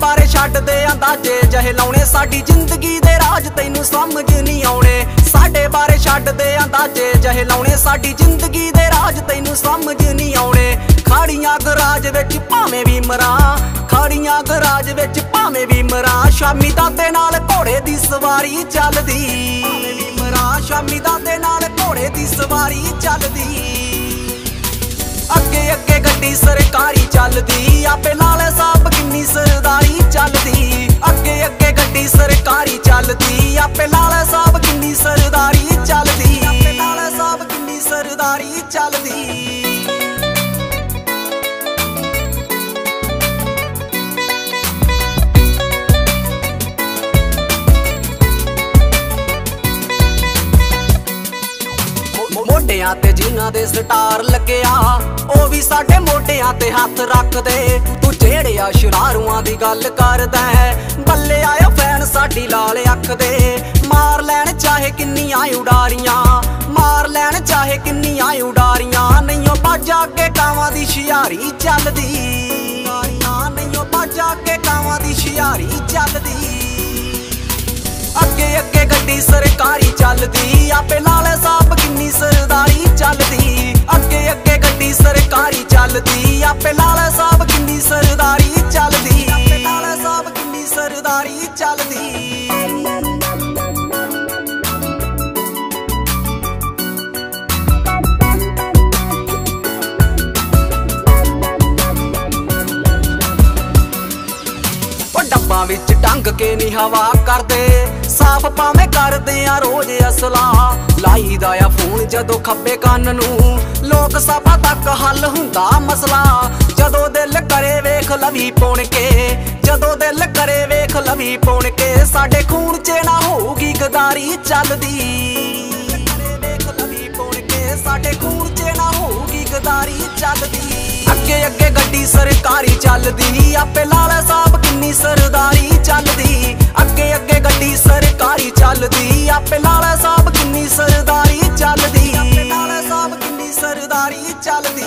बारे छड्ड दे अंदाजे जहे लाउणे साडी जिंदगी दे राज तैनू समझ नहीं आउणे साडे बारे छड्ड दे अंदाजे जहे लाउणे साडी जिंदगी दे राज तैनू समझ नहीं आउणे खाड़ियां गराज विच भावें भी मरां खाड़ियां गराज विच भावें भी मरां शामी दादे नाल घोड़े दी सवारी चलदी भावें भी मरां शामी दादे नाल घोड़े दी सवारी चलदी अगे अगे गड्डी सरकारी चलदी आपे लाले साहब किन्नी सरदारी चलदी अगे अगे गड्डी सरकारी चलदी आपे लाले साहब किन्नी सरदारी चलदी आपे लाले साहब किन्नी सरदारी चलदी मोढियां ते जिन्हां दे स्टार लग्गिया ओ भी साडे मोढियां ते हथ रख दे तू जेड़िया शरारूआं दी गल करदा है बल्ले आया फैन साडी लाल अख दे मार लैण चाहे किन्नियां उडारियां मार लैण चाहे किन्नियां उडारियां नहीं बाजा अगे कावां दी शियारी चलदी नहीं बाजा अगे कावां दी शियारी चलदी अगे अगे गड्डी सरकारी चलदी आपे लाले साहब किन्नी सरदारी चलदी अगे अगे गड्डी सरकारी चलदी आपे लाले साहब किन्नी सरदारी चलदी आपे लाले साहब किन्नी सरदारी चलदी डब्बा विच टंग के नहीं हवा करदे साफ भावें करदे आ रोज असला लाई दा आ फोन जदों खब्बे कंन नूं लोक सभा तक हल हुंदा मसला जदों दिल करे वेख लवी पुण के जदों दिल करे वेख लवी पुण के साडे खून च ना होगी गदारी चलदी वेख लवी पुण के साडे खून च ना होगी गदारी चलदी अगे अगे गड्डी सरकारी चलदी आपे लाले साहब किन्नी सरदारी चलदी अगे अगे गड्डी सरकारी चलदी आपे लाले साहब किन्नी सरदारी चलदी आपे लाले साहब किन्नी सरदारी चलदी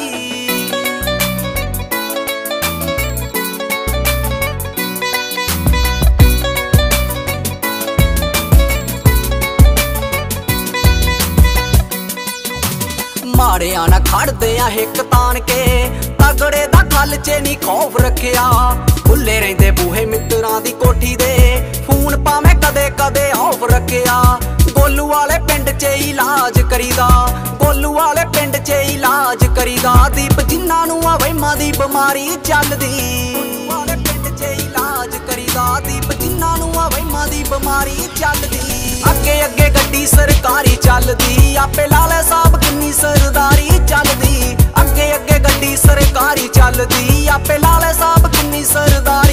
माड़िया ना खड़दे आ हिक तान के तगड़े दा गल च नहीं खौफ रखिया खुले रहिंदे बूहे मित्रां दी कोठी दे फोन भावें कदे कदे ऑफ रखिया गोलू वाले पिंड च इलाज करीदा गोलू वाले पिंड च इलाज करीदा दीप जिन्हां नूं आ वहमां दी बीमारी चलदी वाले पिंड च इलाज करीदा दीप जिन्हां नूं आ वहमां दी बीमारी चलदी अगे अगे गड्डी सरकारी चलदी आपे लाले साहब किन्नी सरदारी चलदी अगे अगे गड्डी सरकारी चलदी आपे लाले साहब किन्नी सरदारी